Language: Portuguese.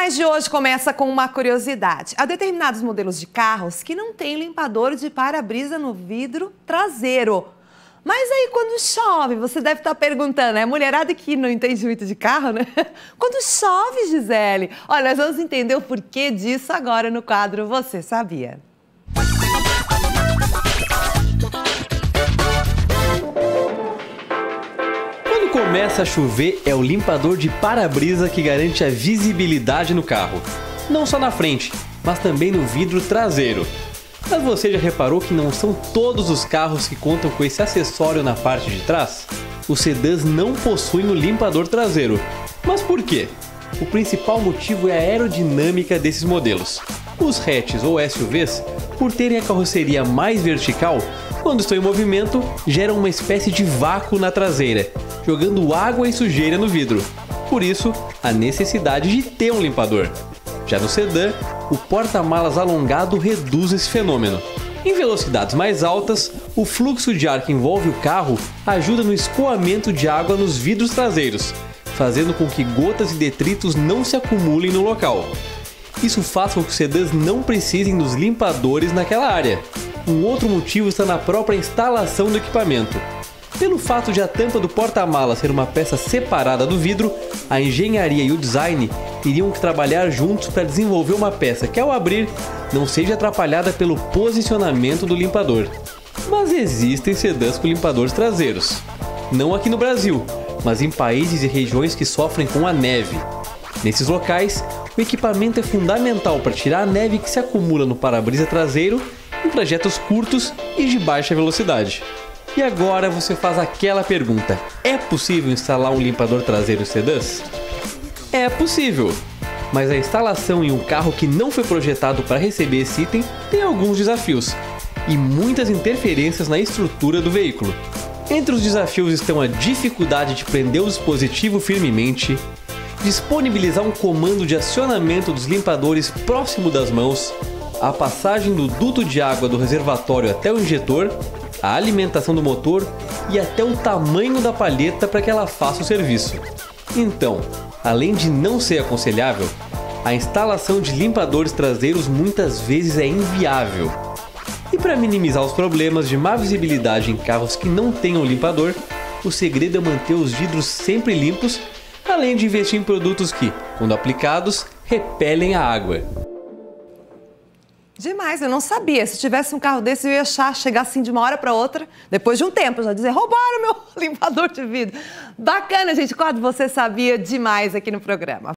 Mais de hoje começa com uma curiosidade. Há determinados modelos de carros que não têm limpador de para-brisa no vidro traseiro. Mas aí quando chove, você deve estar perguntando, é mulherada que não entende muito de carro, né? Quando chove, Gisele? Olha, nós vamos entender o porquê disso agora no quadro Você Sabia? Quando começa a chover, é o limpador de para-brisa que garante a visibilidade no carro. Não só na frente, mas também no vidro traseiro. Mas você já reparou que não são todos os carros que contam com esse acessório na parte de trás? Os sedãs não possuem o limpador traseiro. Mas por quê? O principal motivo é a aerodinâmica desses modelos. Os hatches ou SUVs, por terem a carroceria mais vertical, quando estão em movimento, geram uma espécie de vácuo na traseira, jogando água e sujeira no vidro. Por isso, a necessidade de ter um limpador. Já no sedã, o porta-malas alongado reduz esse fenômeno. Em velocidades mais altas, o fluxo de ar que envolve o carro ajuda no escoamento de água nos vidros traseiros, fazendo com que gotas e detritos não se acumulem no local. Isso faz com que os sedãs não precisem dos limpadores naquela área. Um outro motivo está na própria instalação do equipamento. Pelo fato de a tampa do porta-malas ser uma peça separada do vidro, a engenharia e o design teriam que trabalhar juntos para desenvolver uma peça que, ao abrir, não seja atrapalhada pelo posicionamento do limpador. Mas existem sedãs com limpadores traseiros. Não aqui no Brasil, mas em países e regiões que sofrem com a neve. Nesses locais, o equipamento é fundamental para tirar a neve que se acumula no para-brisa traseiro em trajetos curtos e de baixa velocidade. E agora você faz aquela pergunta: é possível instalar um limpador traseiro em sedãs? É possível, mas a instalação em um carro que não foi projetado para receber esse item tem alguns desafios e muitas interferências na estrutura do veículo. Entre os desafios estão a dificuldade de prender o dispositivo firmemente, disponibilizar um comando de acionamento dos limpadores próximo das mãos, a passagem do duto de água do reservatório até o injetor, a alimentação do motor e até o tamanho da palheta para que ela faça o serviço. Então, além de não ser aconselhável, a instalação de limpadores traseiros muitas vezes é inviável. E para minimizar os problemas de má visibilidade em carros que não tenham limpador, o segredo é manter os vidros sempre limpos, além de investir em produtos que, quando aplicados, repelem a água. Demais, eu não sabia. Se tivesse um carro desse, eu ia achar, chegar assim de uma hora para outra, depois de um tempo, já dizer, roubaram meu limpador de vidro. Bacana, gente. Quando Você Sabia, demais aqui no programa.